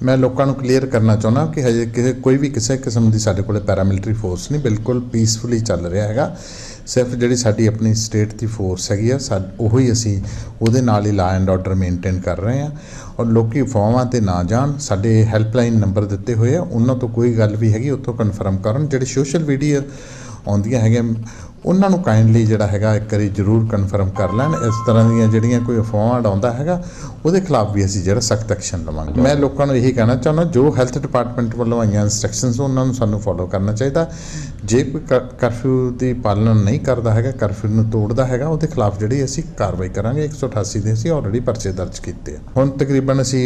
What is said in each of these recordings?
मैं लोगों को क्लीयर करना चाहना कि हजे कोई भी किसी किस्म की साडे कोले पैरामिलिटरी फोर्स नहीं, बिल्कुल पीसफुली चल रहा है। सिर्फ जी साडी अपनी स्टेट की फोर्स हैगी आ, उही असी उहदे नाल ही लॉ एंड ऑर्डर मेनटेन कर रहे हैं। और लोग अफवाहां ते ना जान, साडे हैल्पलाइन नंबर दिते हुए हैं, उन्होंने तो कोई गल भी हैगी उत्थों कन्फर्म करन। जिहड़े सोशल मीडिया आउंदियां हैगियां उन्होंने काइंडली जिहड़ा हैगा एक बारी जरूर कन्फर्म कर लैन। इस तरह दी जिहड़ियां कोई अफवाहां उड़ाउंदा हैगा उहदे खिलाफ भी असीं जिहड़ा सख्त एक्शन लवांगे। मैं लोगों को यही कहना चाहुंदा, जो हैल्थ डिपार्टमेंट वालों आईयां इंस्ट्रक्शनस उन्होंने सानूं फॉलो करना चाहिए। जे कोई करफ्यू की पालना नहीं करता है, करफ्यू नूं तोड़दा हैगा, उहदे खिलाफ जिहड़ी असीं कार्रवाई करांगे। 188 दे असीं ऑलरेडी परचे दर्ज कीते आ। हुण तकरीबन असीं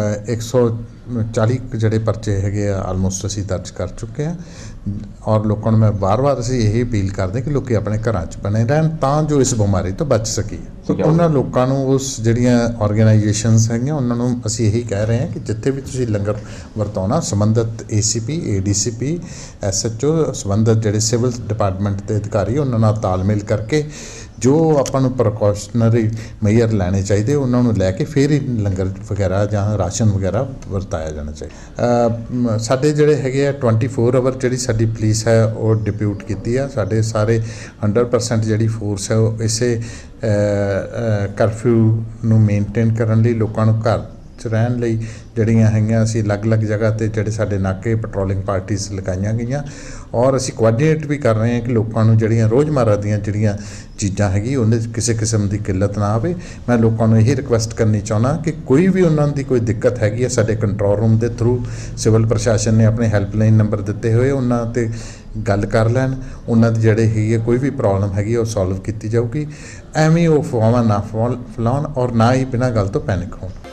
140 जिहड़े परचे हैगे आलमोस्ट असीं दर्ज कर चुके हैं। और लोगों को मैं बार बार असीं यही अपील करते कि लोग अपने घरां च बने रहन तां जो इस बीमारी तो बच सकीए। उन्होंने लोगों को उस जिहड़ियां ऑर्गेनाइजेशनस हैगियां उन्होंने असीं यही कह रहे हैं कि जिथे भी तुसीं लंगर वरताउणा, संबंधित ACP ADCP SHO संबंधित जिहड़े सिविल डिपार्टमेंट के अधिकारी उन्होंने नाल तालमेल करके जो आपां नूं प्रिकॉशनरी मेजर लैने चाहिए उन्होंने लैके फिर ही लंगर वगैरह जां राशन वगैरह वरताया जाना चाहिए। साडे जिहड़े हैगे 24 आवर जिहड़ी साडी पुलिस है वो डिप्यूट कीती है। साडे सारे 100% जिहड़ी फोर्स है वो इसे करफ्यू नूं मेनटेन करन लई लोकां नूं घर च रहन लई जिहड़ियां हैगियां असीं अलग-अलग जगह ते जिहड़े साडे नाके पेट्रोलिंग पार्टीज़ लगाईयां गईयां। और असीं कोआर्डीनेट भी कर रहे हैं कि लोगों को जिहड़ियां रोज़मर्रा दीयां जिहड़ियां चीज़ां हैगी उन्हें किसी किस्म की किल्लत ना आवे। मैं लोगों को यही रिक्वेस्ट करनी चाहुंदा कि कोई भी उन्होंने दी कोई दिक्कत हैगी है, साडे कंट्रोल रूम के थ्रू सिविल प्रशासन ने अपने हैल्पलाइन नंबर दिते हुए उन्होंने ते गल कर लैन। उन्होंने जिहड़े है कोई भी प्रॉब्लम हैगी वो सॉल्व की जाऊगी। एवें वो अफवाहां ना फैलाउण और ना ही बिना गल तो पैनिक होण।